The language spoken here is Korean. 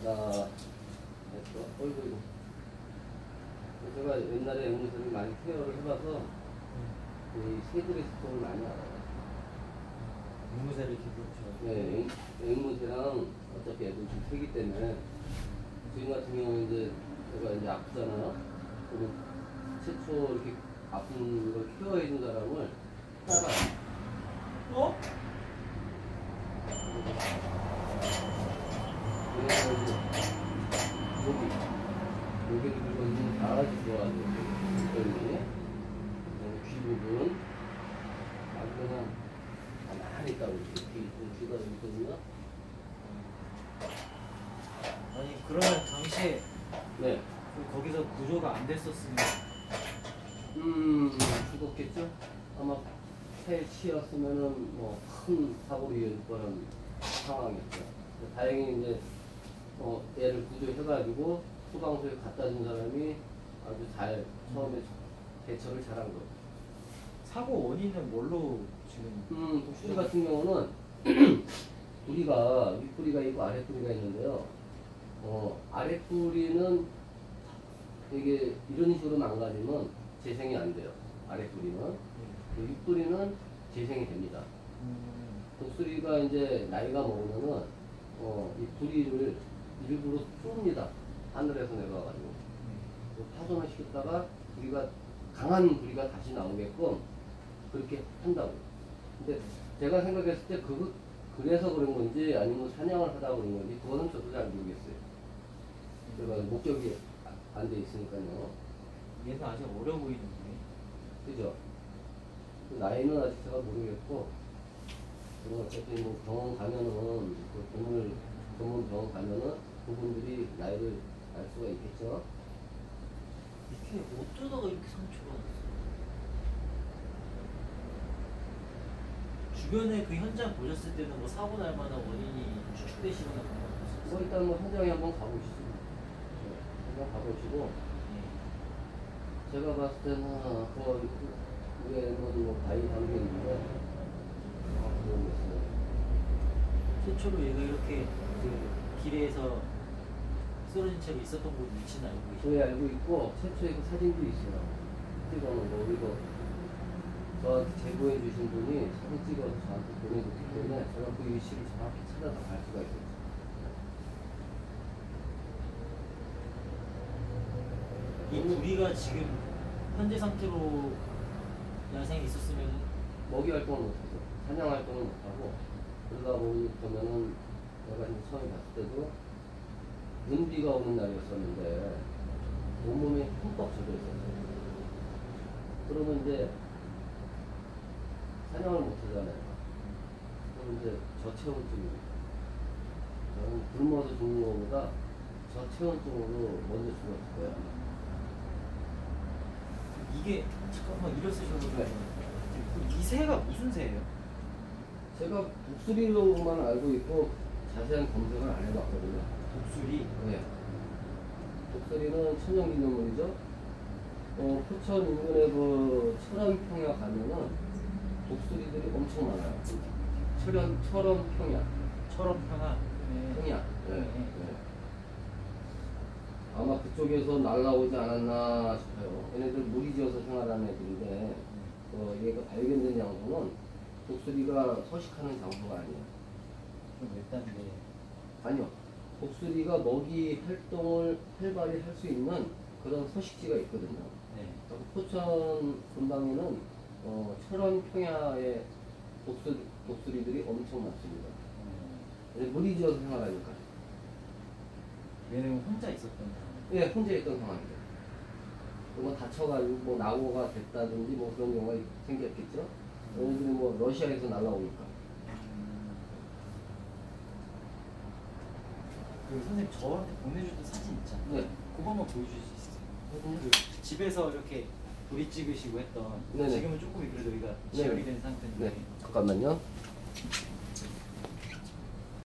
했어. 어이구. 제가 옛날에 앵무새를 많이 케어를 해봐서 이 새들의 스토를 많이 알아요. 앵무새를 키우죠. 네, 앵무새랑 어차피 애들 좀 크기 때문에 지금 같은 경우는 이제 제가 이제 아프잖아요. 그리고 최초 이렇게 아픈 걸 케어해준 사람을 따라요. 어? 그래서 이제 여기를 긁어주면 다 아주 좋아하죠. 여기 귀 부분 아주 그냥 가만히 있다고 귀가 여기 있거든요. 아니 그러면 당시에 네. 거기서 구조가 안 됐었으면 죽었겠죠? 아마 새 치였으면은 뭐 큰 사고로 이어질 뻔한 상황이었죠. 다행히 이제 얘를 구조해가지고 소방서에 갖다 준 사람이 아주 잘 처음에 대처를 잘한 거예요. 사고 원인은 뭘로 지금? 독수리 같은 경우는 뿌리가 윗뿌리가 있고 아랫뿌리가 있는데요. 아랫뿌리는 이게 이런 식으로 망가지면 재생이 안 돼요. 아랫뿌리는. 윗뿌리는 재생이 됩니다. 독수리가 이제 나이가 먹으면은 이 뿌리를 일부러 쏩니다. 하늘에서 내려와가지고 파손을 시켰다가 뿌리가 강한 뿌리가 다시 나오게끔 그렇게 한다고. 근데 제가 생각했을 때 그래서 그런 건지 아니면 사냥을 하다 그런 건지 그거는 저도 잘 모르겠어요. 제가 목적이 안 돼 있으니까요. 얘는 아직 어려 보이는데. 그죠? 나이는 아직 제가 모르겠고, 어차피 뭐 병원 가면은, 그 동물 전문 병원 가면은 그분들이 나이를 알 수가 있겠죠? 이게 어쩌다가 이렇게 상처가 났어? 주변에 그 현장 보셨을 때는 뭐 사고 날 만한 원인이 추측되시거나 그런 건 없었어요? 일단 뭐 현장에 한번 가보시죠. 한번 가보시고, 제가 봤을 때는 그 위에는 뭐 바위 담겨 있는데 모르겠어요. 최초로 얘가 이렇게 그 길에서 쓰러진 채로 있었던 곳 위치는 알고 계시죠? 저희 알고 있고 최초의 그 사진도 있어요. 찍어놓은 거. 그리고 저한테 제보해 주신 분이 사진 찍어서 저한테 보내줬기 때문에 제가 그 위치를 정확히 찾아서 갈 수가 있어요. 이 부리가 지금 현재 상태로 야생에 있었으면 먹이 활동을 못하죠. 사냥 활동을 못하고 그러다 보면은 내가 이제 처음에 봤을 때도 눈비가 오는 날이었었는데 온몸이 흠뻑 젖어 있었어요. 그러면 이제 사냥을 못하잖아요. 그럼 이제 저체온증입니다. 저는 굶어서 죽는 것보다 저체온증으로 먼저 죽었을 거예요. 이게 잠깐만 이럴 쓰셔도 이 새가 무슨 새예요? 제가 독수리로만 알고 있고 자세한 검색을 안 해봤거든요. 독수리? 네. 독수리는 천연기념물이죠. 포천 인근의 그 철원평야 가면은 독수리들이 엄청 많아요. 철원평야. 철원평야? 평야. 네. 네. 아마 그쪽에서 날라오지 않았나 싶어요. 얘네들 무리지어서 생활하는 애들인데, 얘가 발견된 장소는 독수리가 서식하는 장소가 아니에요. 좀 외딴데. 아니요. 독수리가 먹이 활동을 활발히 할 수 있는 그런 서식지가 있거든요. 네. 포천 근방에는 철원 평야에 독수리들이 엄청 많습니다. 무리지어서 생활하니까. 얘는 혼자 있었던 거예요? 예, 혼자 있던 상황이죠. 뭐 다쳐가지고 뭐 낙오가 됐다든지 뭐 그런 경우가 생겼겠죠. 얘네들이 뭐 러시아에서 날라오니까. 그 선생님 저한테 보내주던 사진 있잖아요. 네. 그거 한번 보여주실 수 있어요? 그 집에서 이렇게 도리 찍으시고 했던. 네네. 지금은 조금 그래도 여기가 지혈이 된 상태인데. 네. 잠깐만요.